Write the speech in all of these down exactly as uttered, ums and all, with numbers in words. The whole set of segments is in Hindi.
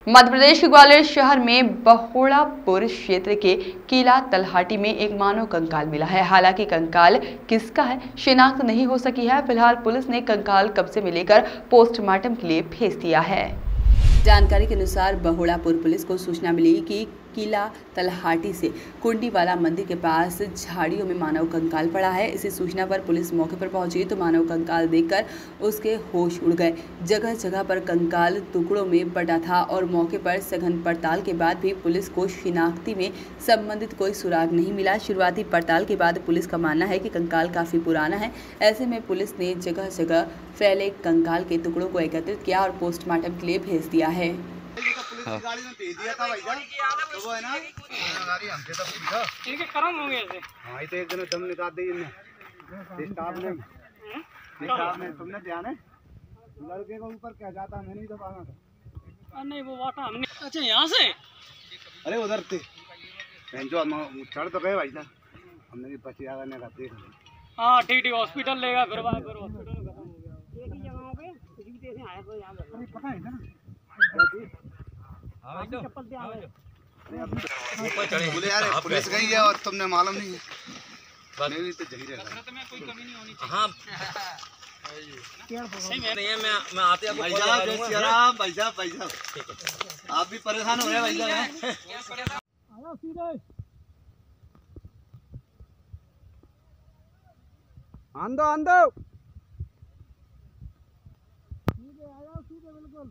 मध्य प्रदेश के ग्वालियर शहर में बहोड़ापुर क्षेत्र के किला तलहाटी में एक मानव कंकाल मिला है। हालांकि कंकाल किसका है शिनाख्त नहीं हो सकी है। फिलहाल पुलिस ने कंकाल कब्जे में लेकर पोस्टमार्टम के लिए भेज दिया है। जानकारी के अनुसार बहोड़ापुर पुलिस को सूचना मिली कि किला तलहाटी से कुंडीवाला मंदिर के पास झाड़ियों में मानव कंकाल पड़ा है। इसी सूचना पर पुलिस मौके पर पहुंची तो मानव कंकाल देखकर उसके होश उड़ गए। जगह जगह पर कंकाल टुकड़ों में बटा था और मौके पर सघन पड़ताल के बाद भी पुलिस को शिनाख्ती में संबंधित कोई सुराग नहीं मिला। शुरुआती पड़ताल के बाद पुलिस का मानना है कि कंकाल काफी पुराना है। ऐसे में पुलिस ने जगह जगह फैले कंकाल के टुकड़ों को एकत्रित किया और पोस्टमार्टम के लिए भेज दिया है। हाँ। गाड़ी में भेज दिया था भाई साहब, तो वो है ना गाड़ी हमसे तो पूछा इनके कर्म होंगे ऐसे। हाँ ये तो एक दिन दम निकाल दी इनने स्टाफ ने स्टाफ ने तुमने ध्यान है लड़के को ऊपर क्या जाता मैं नहीं दबाना था। नहीं वो वाटा हमने अच्छा यहाँ से अरे उधर थे जो हम चढ़ तो गए भाई साहब हमने भी बची आगा ने देख हाँ ठीक ठीक हॉस्पिटल लेगा फिर फिर हॉस्पिटल में खत्म हो गया। एक ही जगहों पे कुछ भी ऐसे आया तो यहाँ पर पता है ना चप्पल से आए बोले यार पुलिस गई है और तुमने मालूम नहीं है मैं भी तो जही रहा में कोई कमी नहीं होनी हाँ चाहिए। नहीं है मैं मैं आते आपको भाई साहब जय श्री राम भाई साहब भाई साहब आप भी परेशान हो रहे हैं भाई साहब आया सीधे आंदो आंदो सीधे आया सीधे बिल्कुल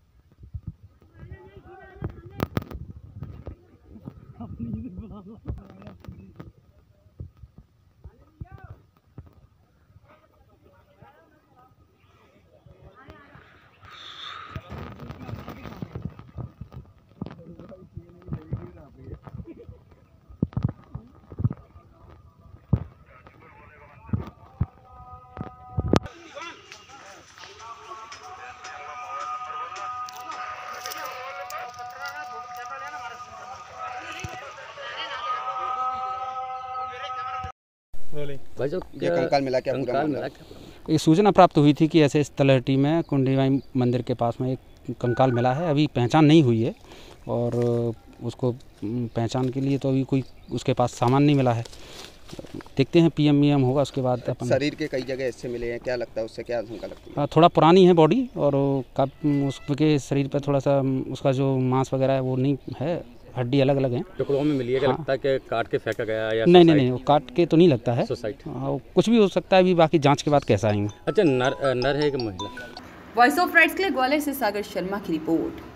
भाई जो ये कंकाल मिला क्या कंकाल मिला ये सूचना प्राप्त हुई थी कि ऐसे इस तलहटी में कुंडीवाई मंदिर के पास में एक कंकाल मिला है। अभी पहचान नहीं हुई है और उसको पहचान के लिए तो अभी कोई उसके पास सामान नहीं मिला है। देखते हैं पीएम वीएम होगा उसके बाद अपन। शरीर के कई जगह इससे मिले हैं, क्या लगता है उससे क्या आशंका लगती है? थोड़ा पुरानी है बॉडी और उसके शरीर पर थोड़ा सा उसका जो मांस वगैरह है वो नहीं है, हड्डी अलग अलग हैं। टुकड़ों में मिली है। क्या हाँ। लगता है कि काट के फेंका गया या नहीं नहीं नहीं वो काट के तो नहीं लगता है। सुसाइड कुछ भी हो सकता है, अभी बाकी जांच के बाद कैसा आएंगे। अच्छा नर नर है कि महिला? वॉइस ऑफ राइट्स के लिए ग्वालियर से सागर शर्मा की रिपोर्ट।